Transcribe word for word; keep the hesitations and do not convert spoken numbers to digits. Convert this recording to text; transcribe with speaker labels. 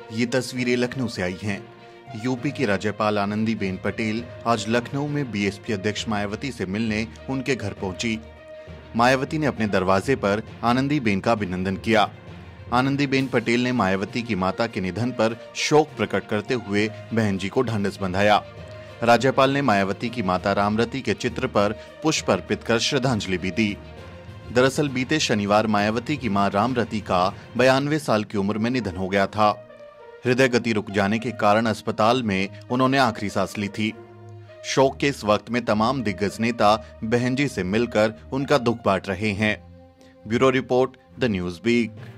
Speaker 1: ये तस्वीरें लखनऊ से आई हैं। यूपी की राज्यपाल आनंदीबेन पटेल आज लखनऊ में बीएसपी अध्यक्ष मायावती से मिलने उनके घर पहुंची। मायावती ने अपने दरवाजे पर आनंदीबेन का अभिनंदन किया। आनंदीबेन पटेल ने मायावती की माता के निधन पर शोक प्रकट करते हुए बहन जी को ढांढस बंधाया। राज्यपाल ने मायावती की माता रामरती के चित्र पर पुष्प अर्पित कर श्रद्धांजलि भी दी। दरअसल बीते शनिवार मायावती की मां रामरती का बयानवे साल की उम्र में निधन हो गया था। हृदय गति रुक जाने के कारण अस्पताल में उन्होंने आखिरी सांस ली थी। शोक के इस वक्त में तमाम दिग्गज नेता बहन जी से मिलकर उनका दुख बांट रहे हैं। Bureau report, the news week.